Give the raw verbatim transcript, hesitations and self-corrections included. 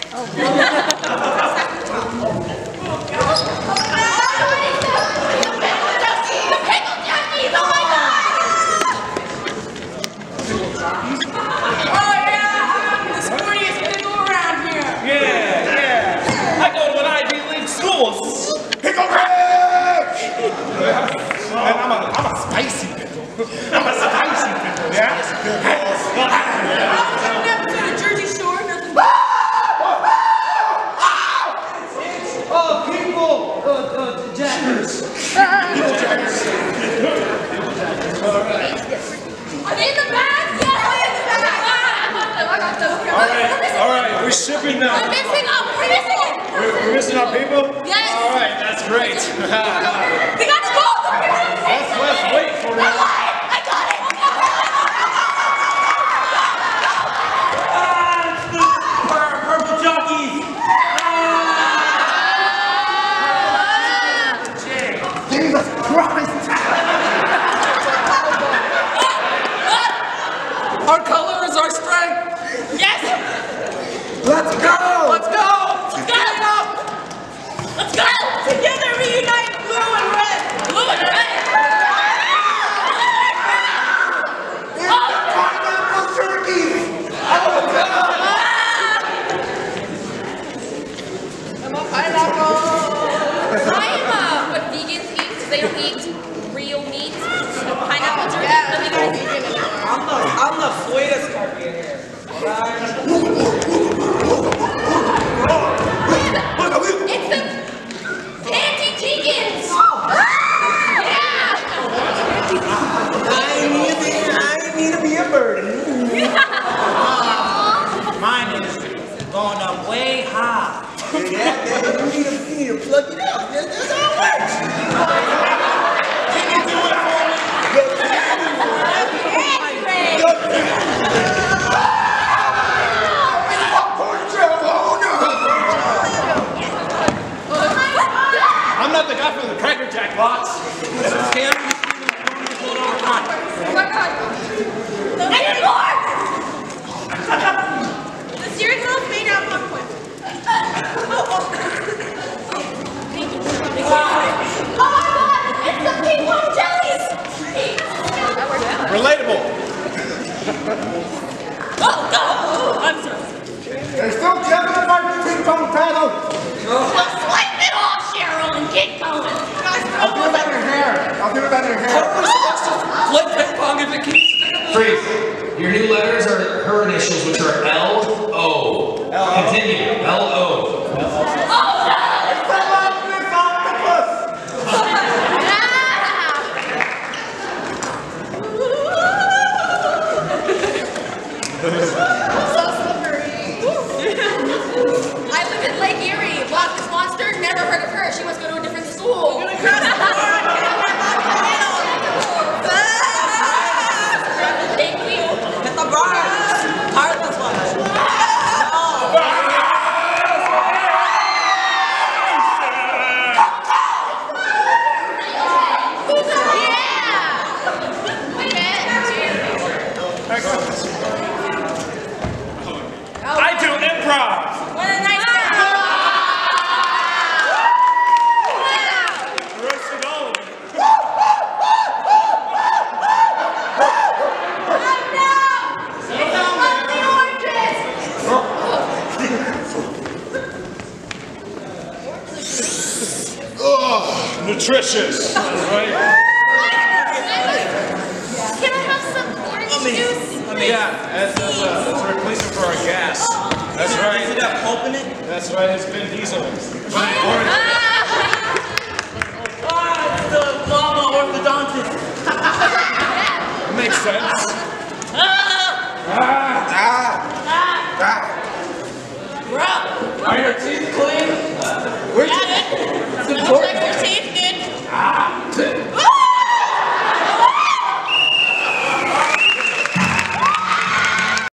And I'm a, I'm a spicy pickle. I'm a spicy pickle, yeah? I've never been to Jersey Shore, nothing. Oh, people, uh, uh, jackers. People jackers. All right. Are they in the bag? Yes, they're in the bag. I got them. All right, all right, we're shipping now. We're missing up. We're missing it. We're, we're missing our people? Yes. All right, that's great. We got the gold. Let's, let's wait for it. I got it. Ah, purple jockeys. Jesus Christ! Our color is our strength. Yes. Let's go! Let's go. Let's go. Let's go. Together we unite blue and red. Blue and red. Pineapple turkey! Oh, God! I'm a pineapple. I'm uh, what vegans eat. They don't eat real meat. So pineapple turkey. Yeah, I'm the, I'm the sweetest turkey in here. It's the anti-vegans. Yeah. I need to, I need to be a bird. Mine is going up way high. Yeah, yeah, you need to, you need to plug it out. That's, that's how it works. Can you do it for me? I'm not the guy from the Cracker Jack box. This is him. Hold on, come on. Oh my God. I need more. The steering wheel's made out of one point. Oh my God! It's the ping pong jellies! Relatable. Oh, go! I'm sorry. There's still jelly in my ping pong paddle. Just swipe it off, Cheryl, and get going. I'll do it on your hair. I'll do it on your How hair. are we supposed to play ping pong if it keeps... Freeze. Your new letters are her initials, which are L O. Continue. L O. Oh, no! It's the Loch-Ness octopus. So slippery. I live in Lake Erie. Loch Ness Monster, never heard of her. She must go to a different school. Thank you. Hit the bars. Heartless one. I do improv. What a nice guy. Roasted all of it. Oh, nutritious, right? Can I have some orange juice? Yeah, that's, that's, a, that's a replacement for our gas. That's right. See that pulp in it? That's right, it's Vin Diesel. Orange. Ah, it's the mama orthodontist. Makes sense.